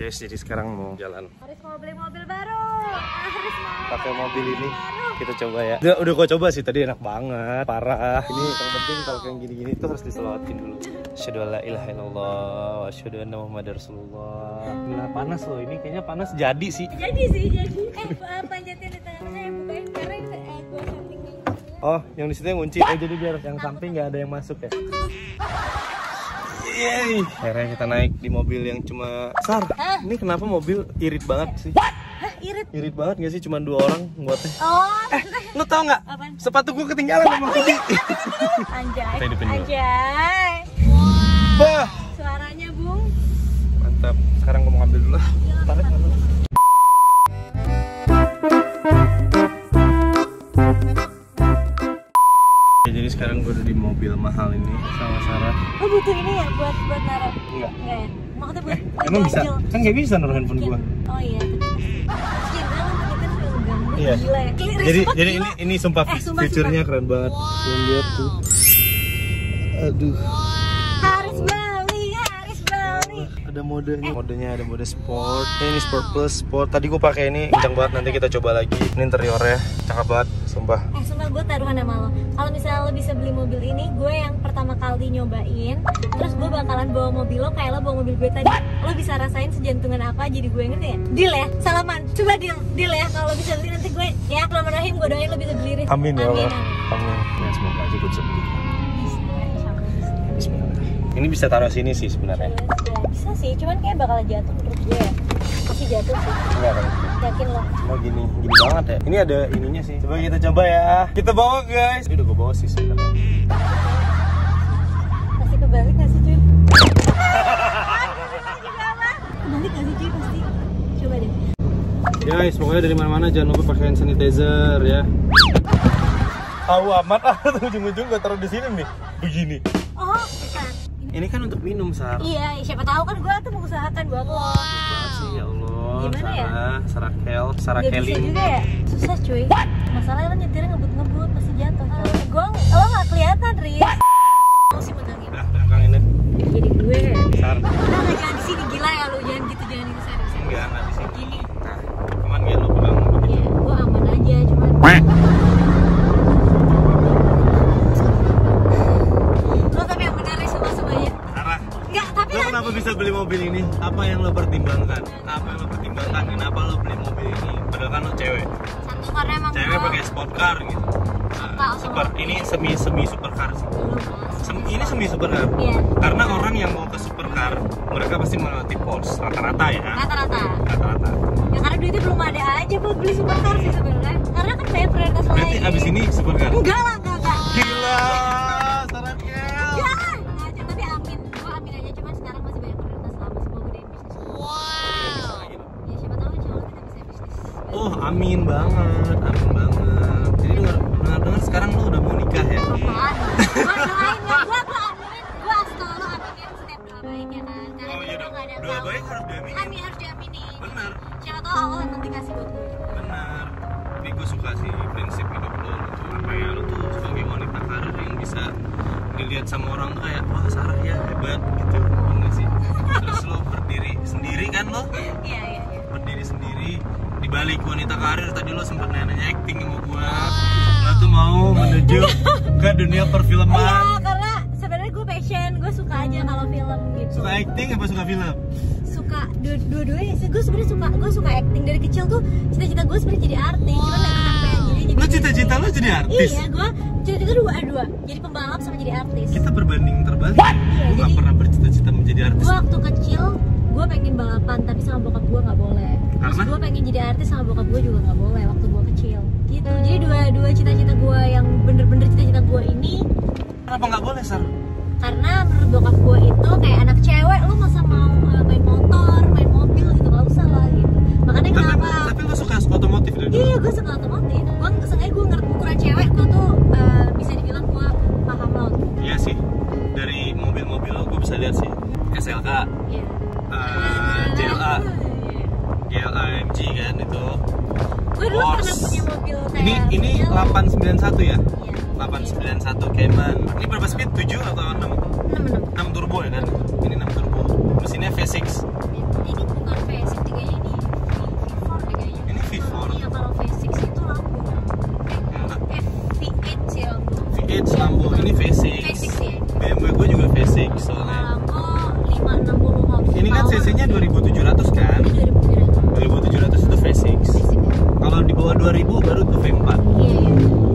guys, jadi sekarang mau jalan. Harus mau beli mobil baru. Harus mau pakai mobil ini baru. kita coba ya. Udah gua coba sih tadi, enak banget, parah. Ini yang penting kalau kayak gini-gini tuh harus diselawatin dulu. Asyhadu alla ilaha illallah wa asyhadu anna muhammadar rasulullah. Nah, panas loh ini, kayaknya panas jadi sih. Jadi. Panjatnya di tangan saya bukain karena gua sampingnya. Oh, yang di situ yang kunci. Oh, jadi biar yang samping nggak ada yang masuk ya. Yeay. Akhirnya kita naik di mobil yang cuma Sar. Ini kenapa mobil irit banget sih? Hah, irit? Irit banget gak sih? Cuma 2 orang buatnya. Oh, Lu tau nggak? Sepatu gua ketinggalan sama kunci. Anjay. Saya dipinjam. Anjay. Bah. Suaranya, Bung. Mantap. Sekarang gua mau ngambil dulu. Tarik dulu. Jadi sekarang gue udah di mobil mahal ini sama Sarah. Oh, butuh ini ya buat naruh? Enggak. Enggak ya? Maksudnya buat Emang bisa? Kan gak bisa naruh handphone gue. Oh iya. Iya. Gila ya. Jadi ini sumpah fiturnya keren banget. Yang lihat tuh. Aduh. Harus beli. Ada modenya. Modenya ada mode sport. Ini sport plus sport. Tadi gue pakai ini kencang banget. Nanti kita coba lagi. Ini interiornya cakep banget, sumpah. Sumpah gue taruhan sama lo. Kalau misalnya lo bisa beli mobil ini, gue yang pertama kali nyobain. Terus gue bakalan bawa mobil lo kayak lo bawa mobil gue tadi. Lo bisa rasain sejantungan apa, jadi gue ngerti ya? Deal ya? Salaman. Coba deal ya. Kalau lo bisa beli nanti gue ya. Bismillahirrahmanirrahim, gue doain lo bisa beli. Amin ya Allah. Amin. Ya semoga aja gue bisa beli. Bismillah. Ini bisa taruh sini sih sebenarnya. Bisa sih, cuman kayak bakal jatuh menurut gue ya. Pasti jatuh sih. Enggak kan? Yakin lo? Cuma gini banget ya. Ini ada ininya sih. Coba kita coba ya. Kita bawa guys. Ini udah gue bawa sih sebenarnya. Pasti kebalik gak sih cuy? Kebalik gak sih cuy pasti? Coba deh. Guys, pokoknya dari mana-mana jangan lupa pakai hand sanitizer ya. Tahu amat ujung-ujung gue taruh di sini nih. Begini. Oh, bukan. Ini kan untuk minum, Sar. Iya, siapa tahu kan gue tuh mengusahakan buat lo. Banget sih, ya Allah. Gimana ya? Sarah Gak Kelly. bisa juga ya? Susah cuy. Masalahnya lo nyetirnya ngebut-ngebut pasti jatuh. Lo gak kelihatan, Riz. Mau sih menangin. Udah, belakangin deh. Jadi gue. Sar. Jangan di sini, gila ya lo, jangan gitu, jangan gitu serius. Enggak di sini. Gini. Nah, aman ya lo pegang begitu. Iya, gue aman aja, cuman. Lo tapi yang benar ya semuanya. Sarah. Enggak, tapi Lo kenapa bisa beli mobil ini? Apa yang lo pertimbangkan? Kenapa lo beli mobil ini? Padahal kan lo cewek. Satu karena emang Cewek pakai sport car gitu. Ini semi supercar sih. Ini semi supercar. Iya. Karena orang yang mau ke supercar, mereka pasti melewati Porsche rata-rata ya. Rata-rata. Rata-rata. Ya karena duitnya belum ada aja buat beli supercar sih sebenarnya. Karena kan banyak prioritas lain. Berarti abis ini supercar? Enggak lah, enggak. Gila, Sarahnya. Jangan. Tapi amin. Gua amin aja, cuman sekarang masih banyak prioritas lah, masih mau gedein bisnis. Wow. Ya siapa tahu insya Allah kita bisa bisnis. Oh, amin banget. Jadi dengar sekarang lo udah mau nikah ya? Apaan? Gua doain ya, gua aminin. Gua asal lo aminin setiap doa baik ya kan. Karena kita udah enggak ada doa tahu. baik harus diaminin. Amin, harus diaminin. Bener. Siapa tahu Allah nanti kasih buat gue. Benar. Tapi gue suka sih prinsip hidup lo tuh. Apa ya, lo tuh sebagai wanita karir yang bisa dilihat sama orang tuh kayak wah Sarah ya hebat gitu. Bener sih. Terus lo berdiri sendiri kan lo? Iya. Berdiri sendiri di balik wanita karir. Tadi lo sempat nanya acting sama gue. Lo tuh mau menuju ke dunia perfilman. Iya, karena sebenarnya gue passion, gue suka aja kalau film gitu. Suka acting apa suka film? Suka dua-duanya sih. Gue sebenarnya suka acting dari kecil tuh. Cita-cita gue sebenarnya jadi artis, cuman nggak kesampaian. Lo cita-cita lo jadi artis? Iya, gue cita-cita dua. Jadi pembalap sama jadi artis. Kita berbanding terbalik. Iya, Gue nggak pernah bercita-cita menjadi artis. Gue waktu kecil gue pengen balapan, tapi sama bokap gue nggak boleh. Terus gue pengen jadi artis sama bokap gue juga nggak boleh waktu gue kecil. Gitu. Jadi dua cita-cita gue yang bener-bener cita-cita gue ini. Kenapa nggak boleh, Sar? Karena menurut bokap gue itu kayak anak cewek, lu masa mau main motor, main mobil gitu, nggak usah lah gitu. Makanya kenapa? Tapi lu suka otomotif dari dulu? Iya, gue suka otomotif. Sengaja gue ngerti ukuran cewek, gue tuh bisa dibilang gue paham laut. Iya sih, dari mobil-mobil lo gue bisa lihat sih. SLK, Iya. GLA MG kan itu. Gue dulu pernah punya mobil kayak Ini 891 ya? Iya. 891 Cayman. Ini berapa speed? 7 atau 6? 6 turbo ya kan? Ini 6 turbo. Mesinnya V6. Ini bukan V6. kan cc-nya 2700 kan? 2700 itu V6. Kalau di bawah 2000 baru tuh V4. Iya.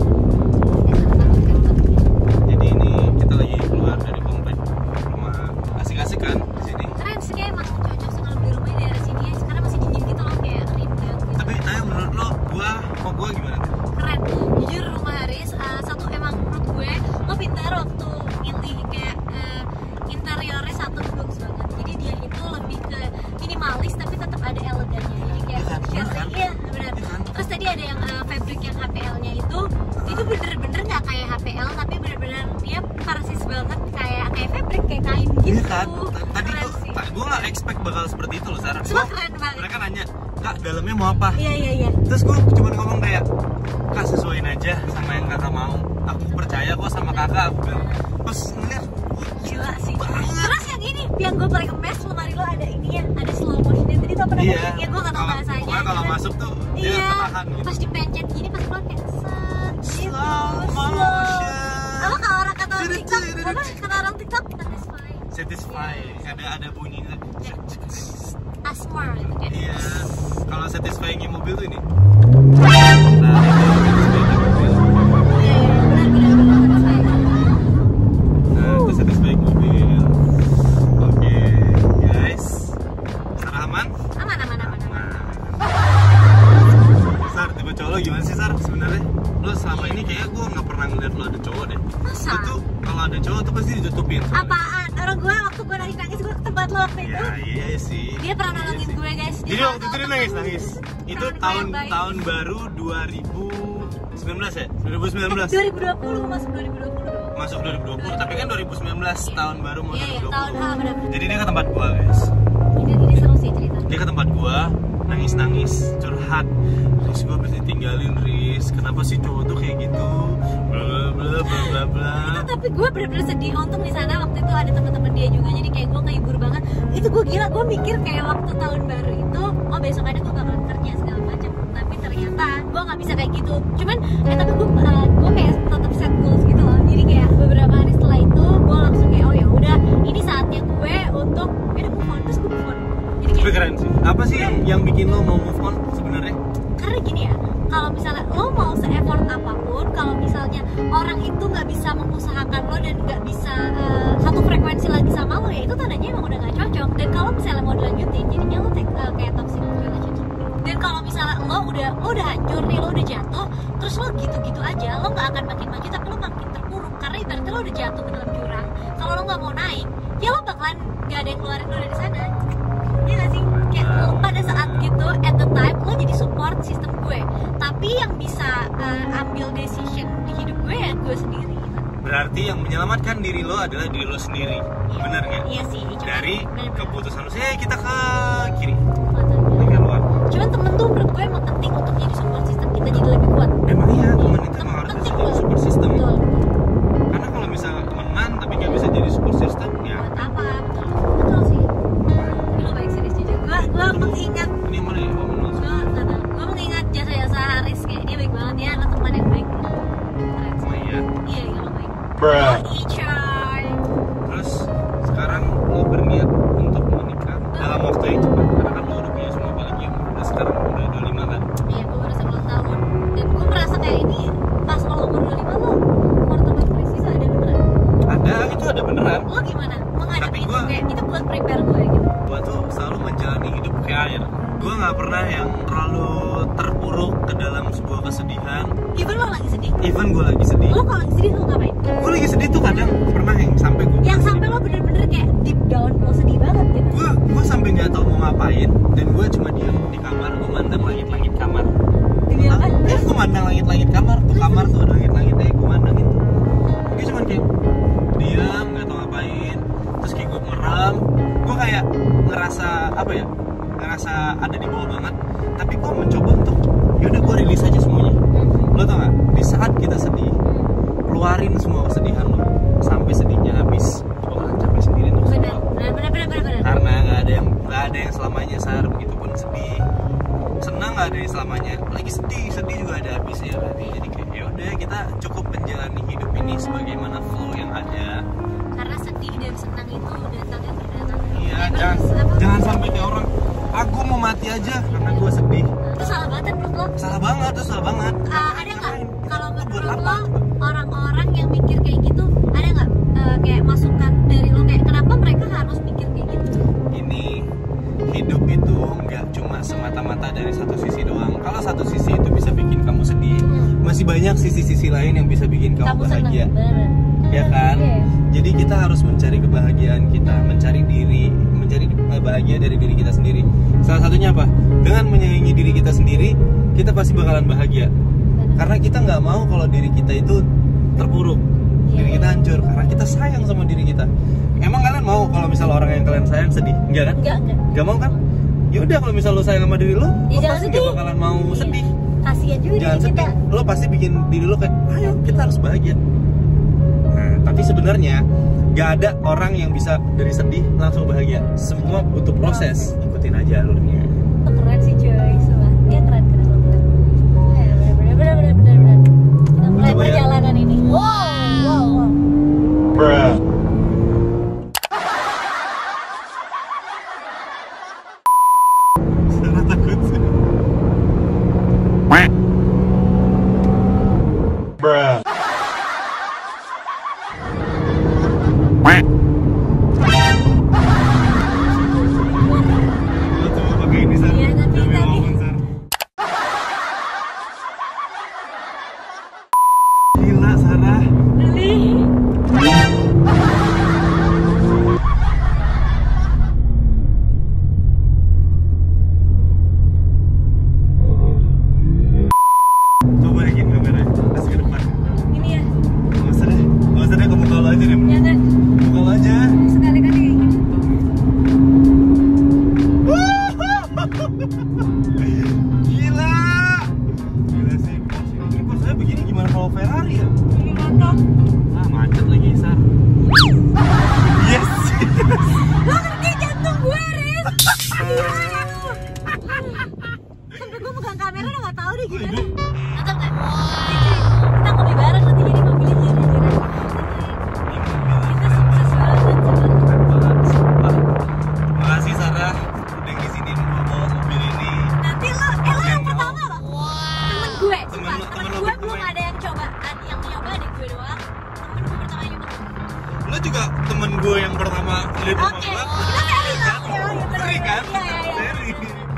Jadi ini kita lagi keluar dari komplek rumah. Asik-asik kan di sini? Keren sih, kayak emang cocok sih kalau beli rumahnya daerah sini ya. Sekarang masih dingin gitu loh, kayak rindang gitu. Tapi menurut lo, gua gimana? Keren. Jujur rumah Haris satu emang menurut gue lo pintar waktu milih kayak interiornya satu bagus banget. Jadi dia itu lebih ke minimalis tapi tetap ada elegannya. Jadi kayak shade, iya benar. Terus tadi ada yang fabric yang HPL-nya itu bener-bener nggak kayak HPL tapi bener-bener dia persis banget kayak fabric, kayak kain gitu. Iya kan? Tadi gue nggak expect bakal seperti itu loh, Sarah. Cuma keren banget. Mereka nanya, Kak dalamnya mau apa? Iya. Terus gue cuma ngomong kayak, Kak sesuaiin aja sama yang kakak mau. Aku percaya kok sama kakak, aku bilang. Terus ngeliat, gila sih. Terus yang ini, yang gue paling nge-match lemari lo ada ini ya, ada slow motion. Tadi tau pernah iya. ya, gue gak tau bahasanya. Pokoknya kalau masuk tuh dia ketahan gitu. Pas dipencet gini pas keluar kayak set gitu, Slow. Apa kalau orang kata orang TikTok, apa kata orang TikTok Satisfy. Ada bunyinya. Asmar gitu kayak. Iya. Kalau satisfying mobil tuh ini. Nah, itu satisfying mobil. Oke, guys. Sarah aman? Aman. Sar, tipe cowok lo gimana sih, Sar? Sebenarnya lo selama ini kayaknya gue nggak pernah ngeliat lo ada cowok deh. Masa? Lo tuh kalau ada cowok tuh pasti ditutupin. Apaan? Orang gue waktu gue nangis gue ke tempat lo waktu itu. Ya, iya sih. Dia pernah nolongin gue, guys. Jadi waktu itu dia nangis. Itu tahun baru 2019 ya? 2019. 2020 masuk 2020. Masuk 2020, tapi kan 2019 tahun baru mau 2020. Iya, tahun benar. Jadi dia ke tempat gua, guys. Ini seru sih cerita. Dia ke tempat gua, nangis-nangis, curhat. Terus gua pasti tinggalin, Riz. Kenapa sih cowok tuh kayak gitu? Bla bla bla bla. Tapi gue bener-bener sedih. Untung di sana waktu itu ada teman-teman dia juga, jadi kayak gue kehibur banget. Itu gue gila, gue mikir kayak waktu tahun baru itu, oh besok ada gue bakalan kerja segala macam. Tapi ternyata gue nggak bisa kayak gitu. Cuman tapi gue kayak tetap set goals gitu loh. Jadi kayak beberapa hari setelah itu gue langsung kayak, oh ya udah, ini saatnya gue untuk move on. Terus gue move on. Jadi kayak, tapi keren sih. Apa sih yang bikin lo mau move on sebenarnya? karena gini ya, kalau misalnya lo mau se-effort apapun, kalau misalnya orang itu nggak bisa mengusahakan lo dan nggak bisa satu frekuensi lagi sama lo, ya itu tandanya emang udah nggak cocok. Dan kalau misalnya mau dilanjutin, jadinya lo kayak toxic relationship. Dan kalau misalnya lo udah hancur nih, lo udah jatuh, terus lo gitu-gitu aja, lo nggak akan makin maju, tapi lo makin terpuruk. Karena ibaratnya lo udah jatuh ke dalam jurang, kalau lo nggak mau naik, ya lo bakalan nggak ada yang keluarin lo dari sana. Iya gak sih? Kayak lo pada saat gitu, at the time lo jadi support sistem gue, tapi yang bisa ambil decision di hidup gue ya gue sendiri. Berarti yang menyelamatkan diri lo adalah diri lo sendiri. Iya. Bener nggak? Iya sih. Dari keputusan lo, kita ke kiri. Cuman Keluar. temen tuh menurut gue emang penting untuk jadi support system kita jadi lebih kuat. Emang iya, teman itu emang harus Penting jadi banget. support system. Betul. Karena kalau misalnya temenan tapi nggak bisa jadi support system, ya. Buat apa? Betul sih. Tapi lo baik serius jujur. Gue mengingat. Ini mana ya? Gue mengingat jasa-jasa Haris, kayak dia baik banget ya, lo teman yang baik. Keren sih. Oh iya. Iya, lo baik. Bruh. Ichar. Terus sekarang lo berniat untuk menikah dalam waktu yang cepat, karena kan lo udah punya semua, apalagi udah sekarang udah 25 kan. Iya, gue baru 11 tahun. Dan gue merasa kayak ini pas lo umur 25 lo keluar krisis ada beneran. Itu ada beneran. Lo gimana menghadapi Tapi itu? gua- Kayak itu buat prepare gue gitu. Gua tuh selalu menjalani hidup kayak air. Gua nggak pernah yang terlalu terpuruk ke dalam sebuah kesedihan. Even lo lagi sedih, Even gue lagi sedih. lo kalau lagi sedih lo ngapain? Gue lagi sedih tuh kadang pernah yang sampai gue. Yang sampai lo bener-bener kayak deep down lo sedih banget gitu. Gue sampai nggak tahu mau ngapain, dan gue cuma diam di kamar, gue mandang langit-langit kamar. Demi apa? Gue mandang langit-langit kamar. Tuh kamar tuh ada langit-langitnya, gue mandang itu. Gue cuma kayak diam, nggak tahu ngapain. Terus kayak gue merem. Gue kayak ngerasa apa ya? Ngerasa ada di bawah banget. Tapi gue mencoba untuk yaudah gue rilis aja semuanya. Lo tau gak? Di saat kita sedih, keluarin semua kesedihan lo sampai sedihnya habis. Gue bakalan capek sendiri tuh. Bener. Karena nggak ada yang selamanya, Sar. Begitupun sedih, senang nggak ada yang selamanya. Lagi sedih juga ada habisnya berarti. Jadi kayak yaudah kita cukup menjalani hidup ini sebagaimana flow yang ada. Karena sedih dan senang itu datang yang berdatangan. Iya, jangan sampai kayak orang aku mau mati aja karena gue sedih. Itu salah banget menurut lo? Salah banget. Ada nggak kalau menurut lo orang-orang yang mikir kayak gitu, ada nggak kayak masukan dari lo kayak kenapa mereka harus mikir kayak gitu? Ini hidup itu nggak cuma semata-mata dari satu sisi doang. Kalau satu sisi itu bisa bikin kamu sedih, masih banyak sisi-sisi lain yang bisa bikin kamu bahagia. Ya kan? Jadi kita harus mencari kebahagiaan kita, mencari bahagia dari diri kita sendiri. Salah satunya apa? Dengan menyayangi diri kita sendiri, kita pasti bakalan bahagia. Karena kita nggak mau kalau diri kita itu terpuruk, diri kita hancur. Karena kita sayang sama diri kita. Emang kalian mau kalau misal orang yang kalian sayang sedih? Enggak kan? Enggak mau kan? Ya udah, kalau misal lo sayang sama diri lo, lo pasti gak bakalan mau sedih. Kasian juga jangan sedih. Kita. Lo pasti bikin diri lo kayak, ayo kita harus bahagia. Nah, tapi sebenarnya gak ada orang yang bisa dari sedih langsung bahagia. Semua butuh proses. Ikutin aja alurnya. Keren sih cuy, semua. Dia keren. Bener. Kita mulai perjalanan ini. Wow. Bruh. Sangat takut sih. Bruh. Gila, Sarah. Coba yakin kameranya, kasih ke depan. Ini ya. Nggak usah deh, kamu kalau aja deh. Jangan. Kalau aja. Sekali-kali kayak gini. Gila sih. Ini posnya begini gimana kalau Ferrari ya? Ini mantap. Macet lagi, Sar. Yes. Lo ngerti jantung gue, Riz. Sampai gue pegang kamera udah gak tau deh gimana. Nonton gak? Kita ngopi bareng nanti jadi mobilnya jalan-jalan. Kita sukses banget. Makasih Sarah udah ngizinin gue bawa mobil ini. Nanti lo yang pertama lo. Temen gue, temen gue belum ada yang coba. Yang nyoba deh gue doang. Temen gue pertama nyoba. Lo juga temen gue yang pertama lihat rumah gue. Kita seri lah ya. Seri kan? Iya. Seri.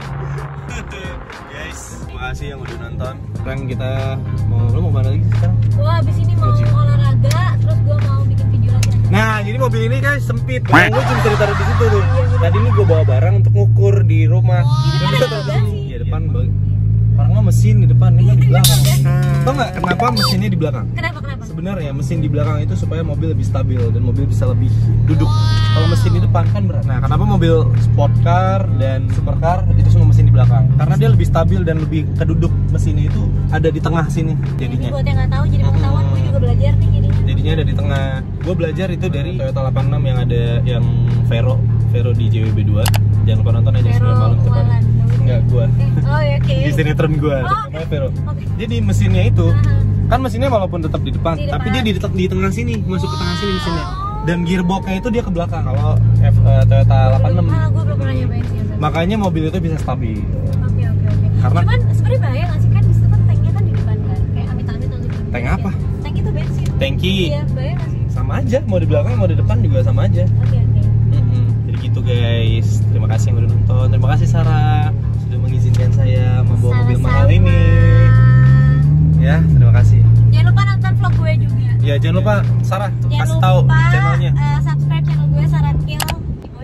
Guys, makasih yang udah nonton. Sekarang kita lo mau mana lagi sekarang? Gue abis ini mau olahraga, terus gue mau bikin video lagi. Nah, jadi mobil ini guys sempit. Yang gue cuma bisa ditaruh di situ tuh. Tadi ini gue bawa barang untuk ngukur di rumah. Di depan ada bagasi. Iya, depan orang mah mesin di depan, ini di belakang. Tau nggak kenapa mesinnya di belakang? Kenapa? Sebenarnya mesin di belakang itu supaya mobil lebih stabil dan mobil bisa lebih duduk. Kalau mesin di depan kan berat. Nah, kenapa mobil sport car dan supercar itu semua mesin di belakang? Karena dia lebih stabil dan lebih keduduk. Mesinnya itu ada di tengah sini jadinya. Buat yang nggak tahu, jadi pengetahuan gue juga belajar nih gini. Jadinya ada di tengah. Gue belajar itu dari Toyota 86 yang ada yang Vero di JWB 2. Jangan lupa nonton aja sebelum malam depan. Enggak, gue. Oke. Di sinetron gue. Namanya Vero. Jadi mesinnya itu kan mesinnya walaupun tetap di depan, tapi dia di tengah sini, masuk ke tengah sini mesinnya. Dan gearboxnya itu dia ke belakang. Kalau Toyota 86. Gue belum pernah nyobain sih. Makanya mobil itu bisa stabil. Oke. Karena cuman sebenarnya bahaya nggak sih, kan di situ kan tanknya kan di depan kan, kayak amit-amit atau gitu. Tank apa? Tank itu bensin. Tanki. Iya, bahaya nggak sih? Sama aja, mau di belakang mau di depan juga sama aja. Oke. Jadi gitu guys. Terima kasih yang udah nonton. Terima kasih Sarah sudah mengizinkan saya membawa mobil mahal ini. Ya, terima kasih. Jangan lupa nonton vlog gue juga. Ya, jangan lupa Sarah kasih tahu channelnya. Subscribe channel gue Sarah Kill.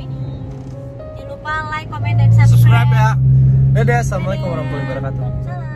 Jangan lupa like, comment, dan subscribe. Ya. Dadah, assalamualaikum warahmatullahi wabarakatuh. Salam.